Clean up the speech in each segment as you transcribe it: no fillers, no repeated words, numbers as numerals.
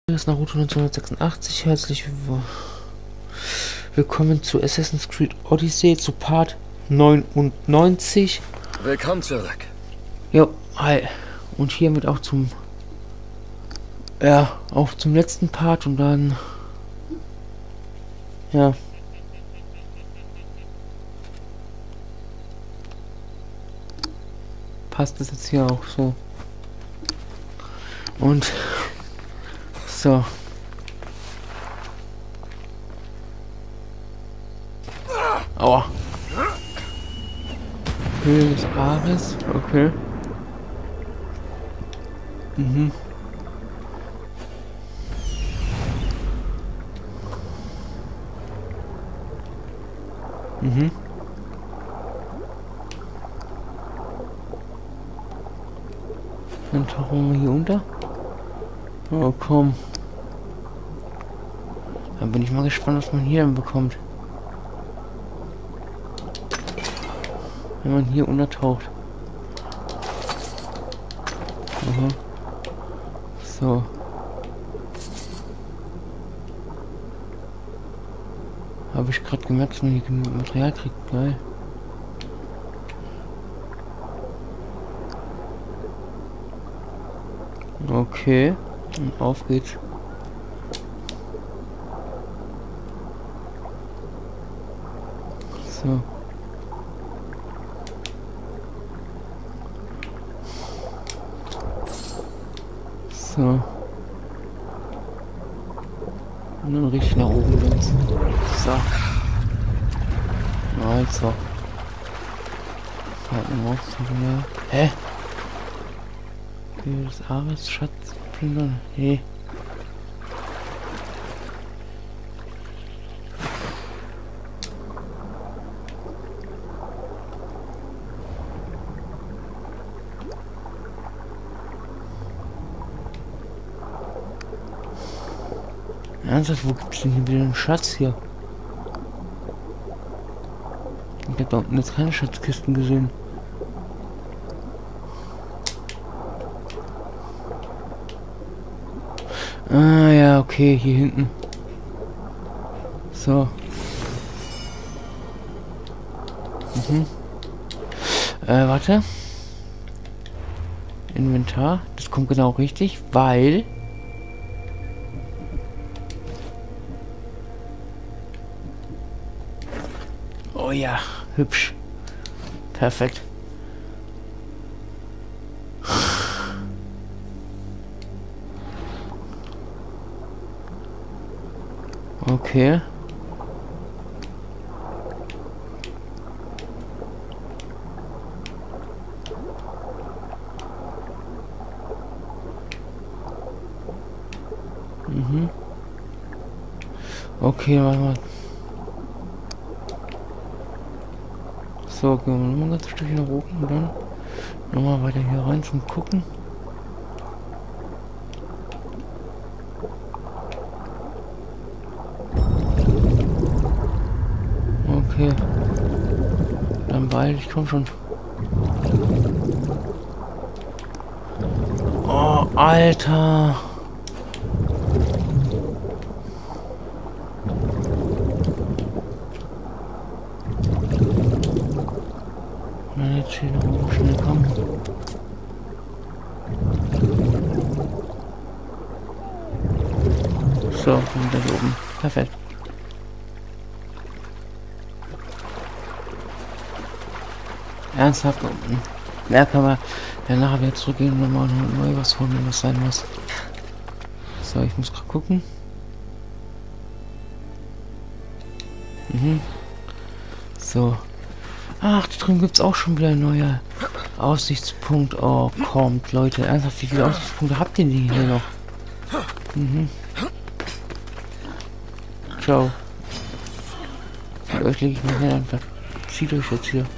Hier ist Naruto 1986. Herzlich willkommen zu Assassin's Creed Odyssey, zu Part 99. Willkommen zurück. Jo, hi. Und hiermit auch zum letzten Part und dann passt es jetzt hier auch so. Und so. Aua. Höhle des Ares. Okay. Mhm. Mhm. Dann tauchen wir hier unter. Oh, komm. Dann bin ich mal gespannt, was man hier dann bekommt. Wenn man hier untertaucht. Aha. So. Habe ich gerade gemerkt, dass man hier genug Material kriegt. Geil. Okay. Und auf geht's. So. So. Und dann richtig nach oben links. So. Also. Warten wir auf. Hä? Höhle des Ares, Schatz, plündern. Hey. Ernsthaft, wo gibt's denn hier wieder einen Schatz hier? Ich hab da unten jetzt keine Schatzkisten gesehen. Ah ja, okay, hier hinten. So. Mhm. Warte. Inventar. Das kommt genau richtig, weil... Oh ja, hübsch. Perfekt. Okay. Mhm. Okay, warte mal. So, gehen wir nochmal ein ganzes Stückchen nach oben und dann nochmal weiter hier rein zum Gucken. Okay. Dann beeil dich, komm schon. Oh, Alter. Na, jetzt hier nach oben schnell kommen. So, und da oben. Perfekt. Ernsthaft unten. Mehr kann man danach wieder zurückgehen und nochmal neu was holen, wenn das sein muss. So, ich muss gerade gucken. Mhm. So. Ach, da drüben gibt es auch schon wieder ein neuer Aussichtspunkt. Oh, kommt, Leute. Ernsthaft, wie viele Aussichtspunkte habt ihr denn hier noch? Mhm. Ciao. Mit euch lege ich mich nicht einfach. Zieht euch jetzt hier.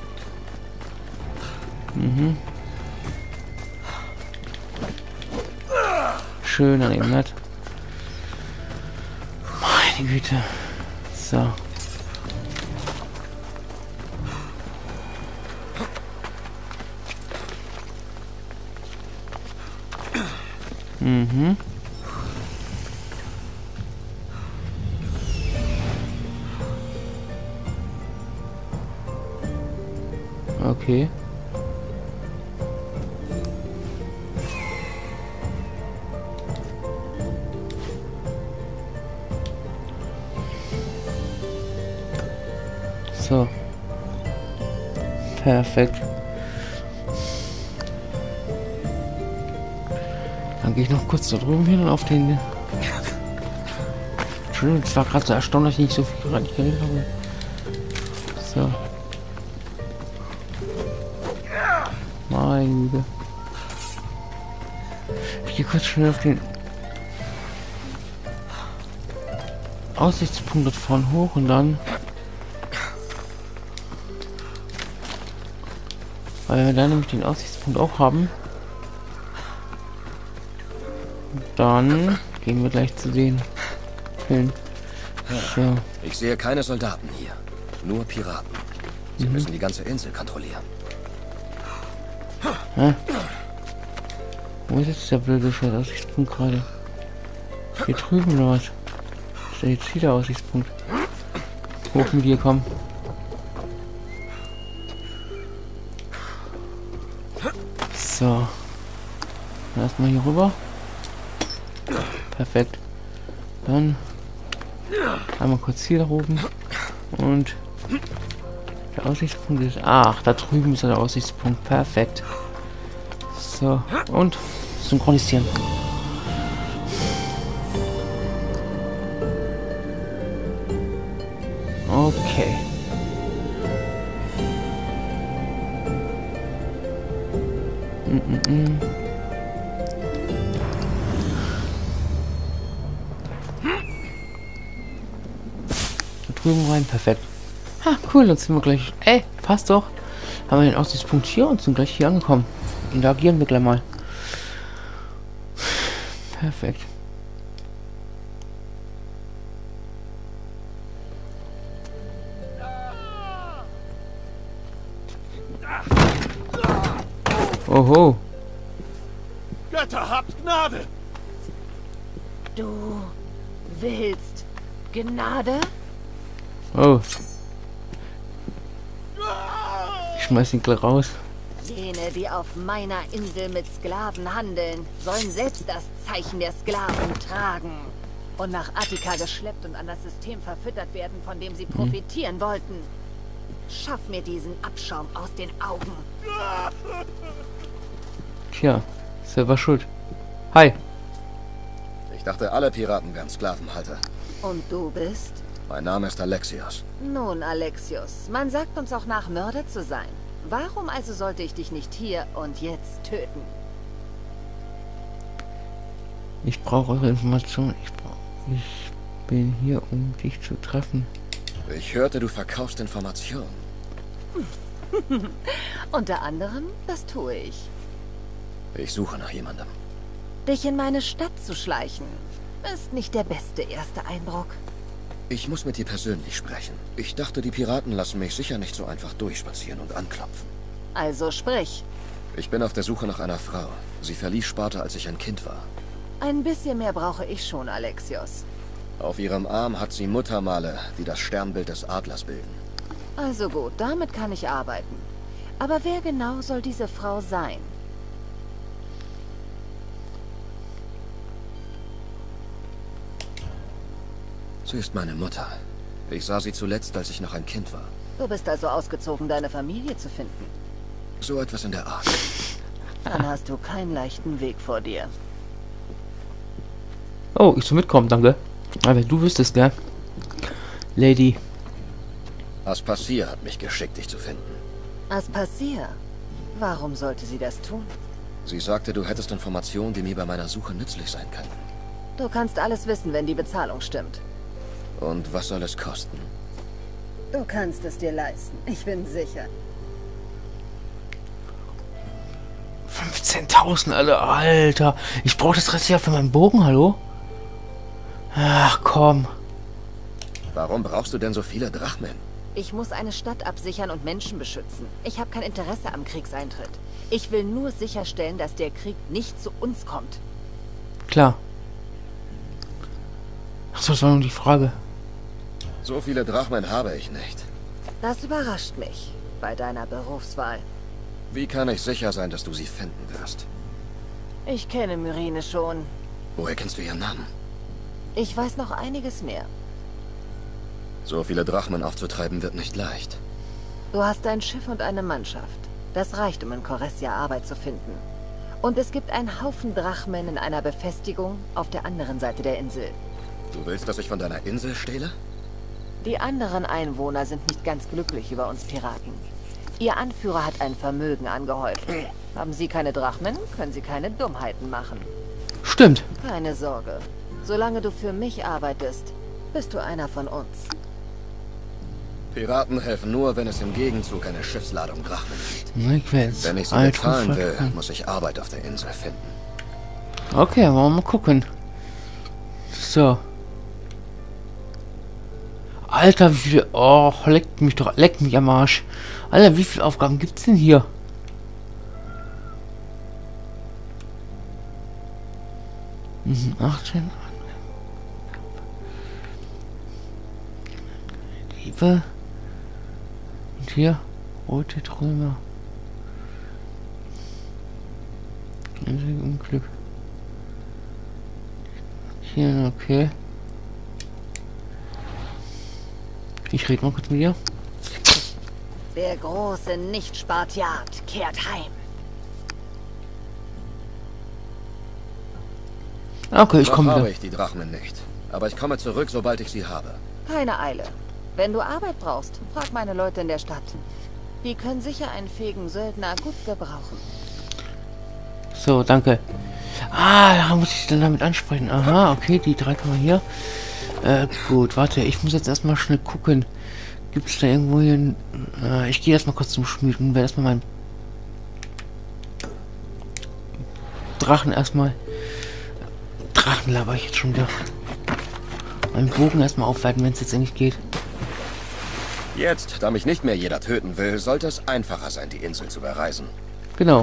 Mhm. Schön an ihm, nicht? Meine Güte. So. Mhm. Okay. So. Perfekt. Dann gehe ich noch kurz da drüben hin und auf den... Entschuldigung, es war gerade so erstaunlich, dass ich nicht so viel gerade geredet habe. So. Meine Güte. Ich gehe kurz schnell auf den Aussichtspunkt dort vorne hoch und dann... Weil wir dann nämlich den Aussichtspunkt auch haben. Dann gehen wir gleich zu den hin. So. Ich sehe keine Soldaten hier. Nur Piraten. Sie müssen die ganze Insel kontrollieren. Hä? Wo ist jetzt der blöde Scheiß Aussichtspunkt gerade? Hier drüben oder was? Ist der jetzt hier der Aussichtspunkt? Hoch mit dir, komm. So. Erstmal hier rüber. Perfekt. Dann einmal kurz hier oben. Und der Aussichtspunkt ist... Ach, da drüben ist der Aussichtspunkt. Perfekt. So. Und synchronisieren. Okay. Da drüben rein, perfekt. Ha, cool, dann sind wir gleich. Ey, passt doch. Haben wir den Aussichtspunkt hier und sind gleich hier angekommen. Interagieren wir gleich mal. Perfekt. Oho. Götter, habt Gnade! Du willst Gnade? Oh. Ich schmeiß ihn gleich raus. Jene, die auf meiner Insel mit Sklaven handeln, sollen selbst das Zeichen der Sklaven tragen und nach Attika geschleppt und an das System verfüttert werden, von dem sie profitieren wollten. Schaff mir diesen Abschaum aus den Augen. Tja, selber schuld. Hi. Ich dachte, alle Piraten wären Sklavenhalter. Und du bist? Mein Name ist Alexios. Nun, Alexios, man sagt uns auch nach, Mörder zu sein. Warum also sollte ich dich nicht hier und jetzt töten? Ich brauche eure Informationen. Ich bin hier, um dich zu treffen. Ich hörte, du verkaufst Informationen. Unter anderem, das tue ich. Ich suche nach jemandem. Dich in meine Stadt zu schleichen, ist nicht der beste erste Eindruck. Ich muss mit dir persönlich sprechen. Ich dachte, die Piraten lassen mich sicher nicht so einfach durchspazieren und anklopfen. Also sprich. Ich bin auf der Suche nach einer Frau. Sie verließ Sparta, als ich ein Kind war. Ein bisschen mehr brauche ich schon, Alexios. Auf ihrem Arm hat sie Muttermale, die das Sternbild des Adlers bilden. Also gut, damit kann ich arbeiten. Aber wer genau soll diese Frau sein? Sie ist meine Mutter. Ich sah sie zuletzt, als ich noch ein Kind war. Du bist also ausgezogen, deine Familie zu finden. So etwas in der Art. Dann hast du keinen leichten Weg vor dir. Oh, ich soll mitkommen, danke. Aber du wüsstest, gell? Lady. Aspasia hat mich geschickt, dich zu finden. Aspasia? Warum sollte sie das tun? Sie sagte, du hättest Informationen, die mir bei meiner Suche nützlich sein könnten. Du kannst alles wissen, wenn die Bezahlung stimmt. Und was soll es kosten? Du kannst es dir leisten, ich bin sicher. 15.000, Alter. Ich brauche das Rest ja für meinen Bogen, hallo? Ach, komm. Warum brauchst du denn so viele Drachmen? Ich muss eine Stadt absichern und Menschen beschützen. Ich habe kein Interesse am Kriegseintritt. Ich will nur sicherstellen, dass der Krieg nicht zu uns kommt. Klar. Achso, das war nur die Frage. So viele Drachmen habe ich nicht. Das überrascht mich. bei deiner Berufswahl. Wie kann ich sicher sein, dass du sie finden wirst? Ich kenne Myrine schon. Woher kennst du ihren Namen? Ich weiß noch einiges mehr. So viele Drachmen aufzutreiben wird nicht leicht. Du hast ein Schiff und eine Mannschaft. Das reicht, um in Corressia Arbeit zu finden. Und es gibt einen Haufen Drachmen in einer Befestigung auf der anderen Seite der Insel. Du willst, dass ich von deiner Insel stehle? Die anderen Einwohner sind nicht ganz glücklich über uns Piraten. Ihr Anführer hat ein Vermögen angehäuft. Haben Sie keine Drachmen, können Sie keine Dummheiten machen. Stimmt. Keine Sorge. Solange du für mich arbeitest, bist du einer von uns. Piraten helfen nur, wenn es im Gegenzug eine Schiffsladung Drachmen gibt. Wenn ich sie Alt bezahlen will, Fußball. muss ich Arbeit auf der Insel finden. Okay, wollen wir mal gucken. So. Alter, wie viel... Oh, leckt mich am Arsch. Alter, wie viele Aufgaben gibt's denn hier? Mhm, 18. Liebe. Und hier, rote Trümmer. Unglück. Hier, okay. Ich rede mal kurz mit dir. Der große Nicht-Spartiat kehrt heim. Okay, ich Noch komme habe wieder. ich die Drachmen nicht. Aber ich komme zurück, sobald ich sie habe. Keine Eile. Wenn du Arbeit brauchst, frag meine Leute in der Stadt. Die können sicher einen fähigen Söldner gut gebrauchen. So, danke. Ah, da muss ich dann damit ansprechen. Aha, okay, die 3 kann man hier. Gut, warte, ich muss jetzt erstmal schnell gucken. Gibt es da irgendwo hier ein... ich gehe erstmal kurz zum Schmied und werde erstmal meinen Drachen erstmal... Drachen laber ich jetzt schon wieder. Meinen Bogen erstmal aufwerten, wenn es jetzt endlich geht. Jetzt, da mich nicht mehr jeder töten will, sollte es einfacher sein, die Insel zu bereisen. Genau.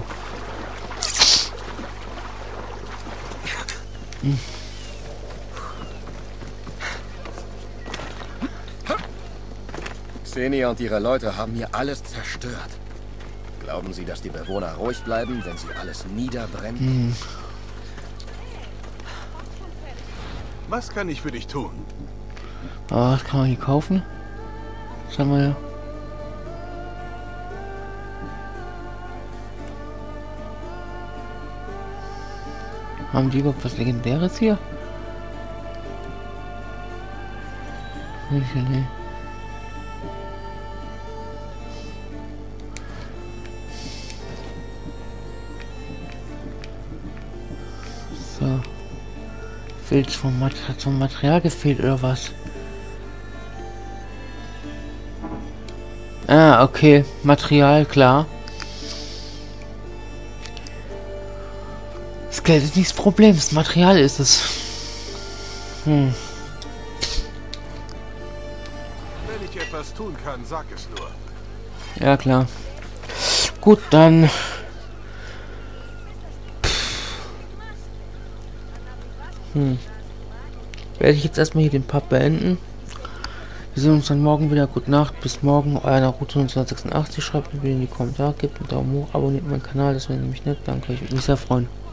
Xenia und ihre Leute haben hier alles zerstört. Glauben Sie, dass die Bewohner ruhig bleiben, wenn sie alles niederbrennen? Was kann ich für dich tun? Ah, was kann man hier kaufen? Was haben wir ja? Haben die überhaupt was Legendäres hier? Nee. So. Fehlt hat vom Material gefehlt oder was? Ah, okay. Material, klar. Das Geld ist nicht das Problem, das Material ist es. Wenn ich etwas tun kann, sag es nur. Ja, klar. Gut, dann... Werde ich jetzt erstmal hier den Pub beenden. Wir sehen uns dann morgen wieder. Gute Nacht, bis morgen. Euer Naruto 1986. Schreibt mir wieder in die Kommentare, gebt einen Daumen hoch, abonniert meinen Kanal, das wäre nämlich nett. Danke, ich würde mich sehr freuen.